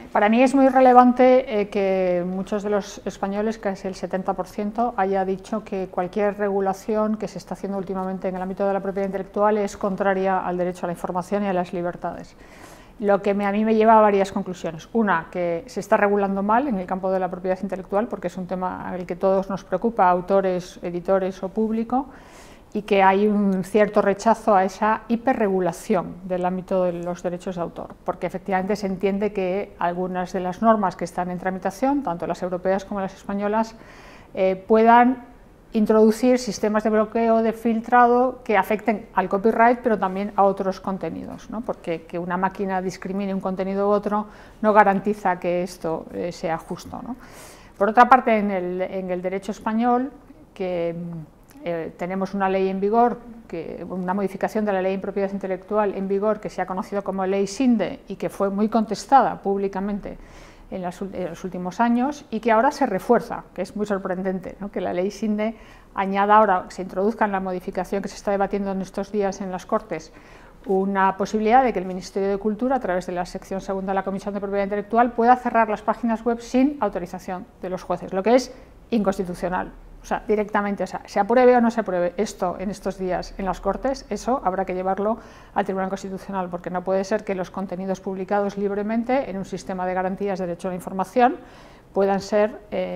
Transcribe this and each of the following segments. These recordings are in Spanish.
Para mí es muy relevante que muchos de los españoles, casi el 70%, haya dicho que cualquier regulación que se está haciendo últimamente en el ámbito de la propiedad intelectual es contraria al derecho a la información y a las libertades. Lo que a mí me lleva a varias conclusiones. Una, que se está regulando mal en el campo de la propiedad intelectual, porque es un tema al que todos nos preocupa, autores, editores o público, y que hay un cierto rechazo a esa hiperregulación del ámbito de los derechos de autor, porque efectivamente se entiende que algunas de las normas que están en tramitación, tanto las europeas como las españolas, puedan introducir sistemas de bloqueo, de filtrado, que afecten al copyright, pero también a otros contenidos, ¿no? Porque que una máquina discrimine un contenido u otro no garantiza que esto sea justo, ¿no? Por otra parte, en el derecho español, que tenemos una ley en vigor, una modificación de la ley en propiedad intelectual en vigor que se ha conocido como ley Sinde y que fue muy contestada públicamente en los últimos años y que ahora se refuerza, que es muy sorprendente, ¿no? Que la ley Sinde añada ahora, se introduzca en la modificación que se está debatiendo en estos días en las Cortes, una posibilidad de que el Ministerio de Cultura, a través de la sección segunda de la Comisión de Propiedad Intelectual, pueda cerrar las páginas web sin autorización de los jueces, lo que es inconstitucional. O sea, directamente, o sea, se apruebe o no se apruebe esto en estos días en las Cortes, eso habrá que llevarlo al Tribunal Constitucional, porque no puede ser que los contenidos publicados libremente en un sistema de garantías de derecho a la información puedan ser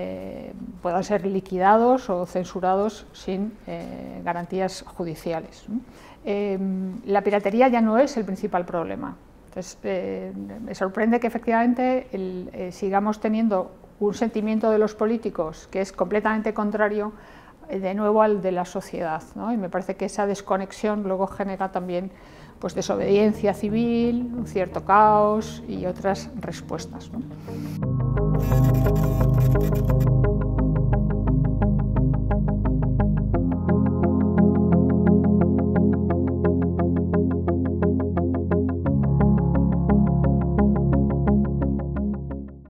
liquidados o censurados sin garantías judiciales, ¿no? La piratería ya no es el principal problema. Entonces, me sorprende que efectivamente sigamos teniendo un sentimiento de los políticos que es completamente contrario de nuevo al de la sociedad, ¿no? Y me parece que esa desconexión luego genera también pues, desobediencia civil, un cierto caos y otras respuestas, ¿no?